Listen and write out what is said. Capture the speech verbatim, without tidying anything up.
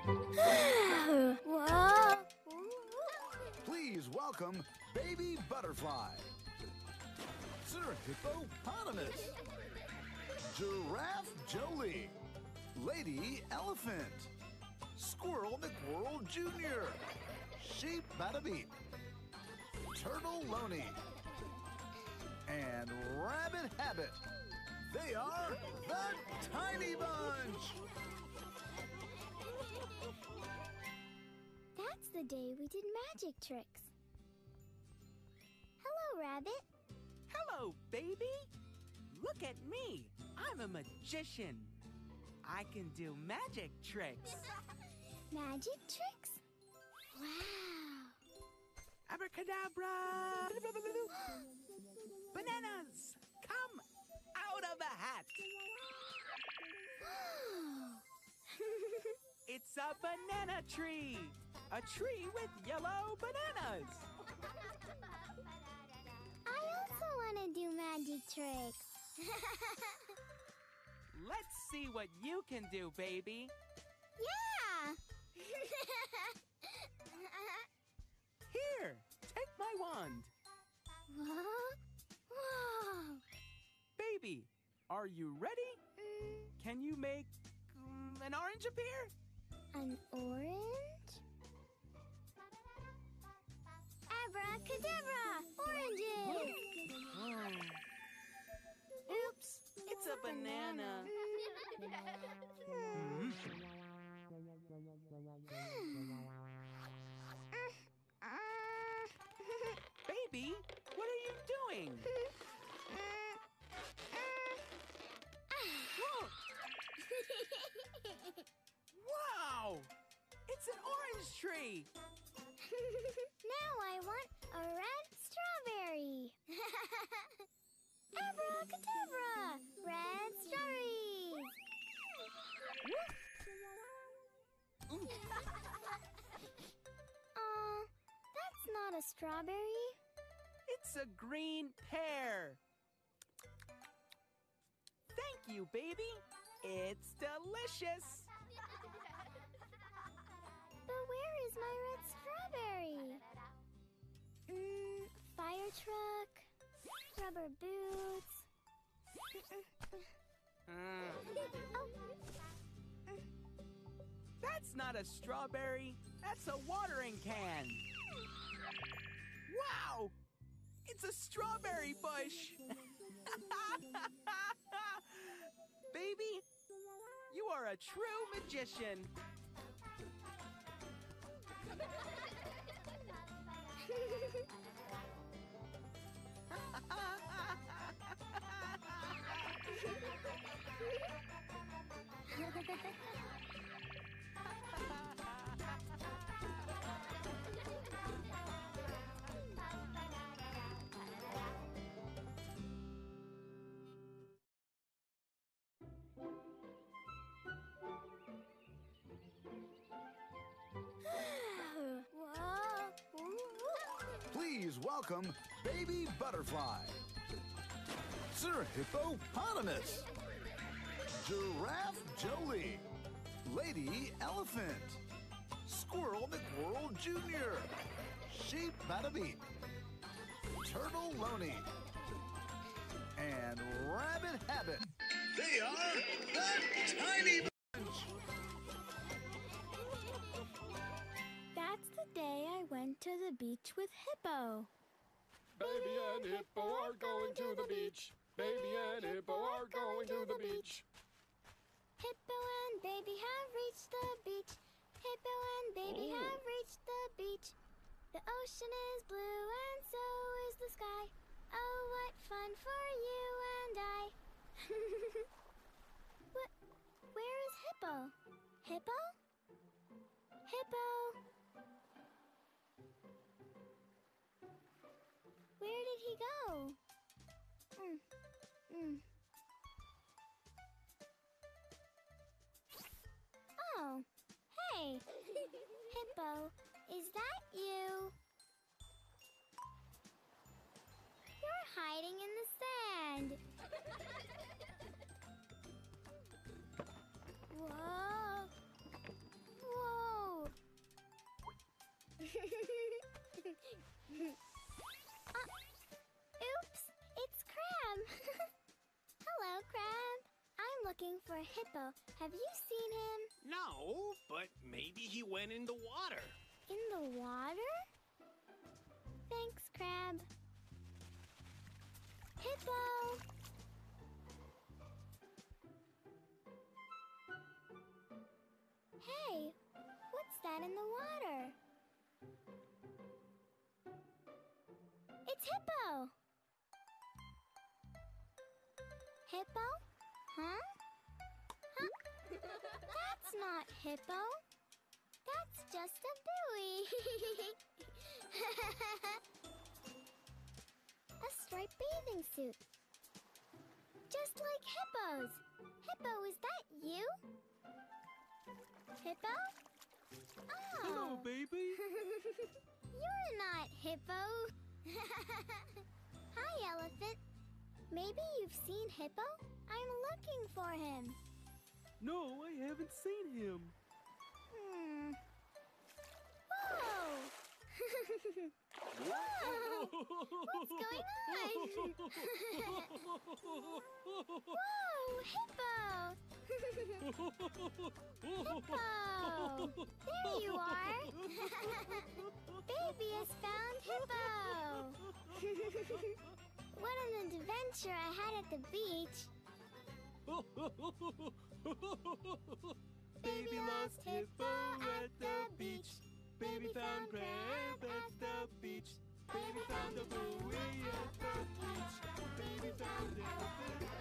Whoa. Please welcome Baby Butterfly, Sir Hippopotamus, Giraffe Jolie, Lady Elephant, Squirrel McWhirl Junior, Sheep Bada-Beep, Turtle Loney, and Rabbit Habit. They are the Tiny Bunch! That's the day we did magic tricks. Hello, Rabbit. Hello, baby. Look at me. I'm a magician. I can do magic tricks. Magic tricks? Wow. Abracadabra! Bananas, come out of the hat. It's a banana tree. A tree with yellow bananas. I also want to do magic tricks. Let's see what you can do, baby. Yeah! Here, take my wand. Whoa. Whoa. Baby, are you ready? Mm, Can you make um, an orange appear? an orange? Abracadabra! Oranges! Oops, it's a banana. Hmm. Baby, what are you doing? Whoa. Wow! It's an orange tree! Now I want a red strawberry. Abracadabra! Red strawberries! Aw, that's not a strawberry. It's a green pear. Thank you, baby. It's delicious. But where is my red strawberry? Mm, fire truck, rubber boots. Oh. That's not a strawberry. That's a watering can. Wow! It's a strawberry bush. Baby, you are a true magician. Whoa. Please welcome Baby Butterfly, Sir Hippopotamus, Giraffe Jolie, Lady Elephant, Squirrel McWhirl Junior, Sheep Bada-Beep, Turtle Loney, and Rabbit Habit. They are the Tiny Bunch! That's the day I went to the beach with Hippo. Baby and Hippo are going to the beach. Baby and Hippo are going to the beach. Hippo and Baby have reached the beach. Hippo and Baby Oh. have reached the beach. The ocean is blue and so is the sky. Oh, what fun for you and I. What? Where is Hippo? Hippo? Hippo? Where did he go? Mm. Mm. Oh, hey! Hippo, is that you? You're hiding in the sand. Whoa! Whoa! looking for Hippo. Have you seen him? No, but maybe he went in the water. In the water? Thanks, Crab. Hippo! Hey, what's that in the water? It's Hippo! Hippo? Huh? Huh? That's not Hippo. That's just a buoy. A striped bathing suit. Just like Hippo's. Hippo, is that you? Hippo? Oh. Hello, baby. You're not Hippo. Hi, Elephant. Maybe you've seen Hippo? I'm looking for him. No, I haven't seen him. Hmm. Whoa! Whoa! What's going on? Whoa, Hippo! Hippo! There you are! Baby has found Hippo! What an adventure I had at the beach! Baby lost Hippo at the beach. Baby found Crab at the beach. Baby found the buoy at the beach. Baby found Elephant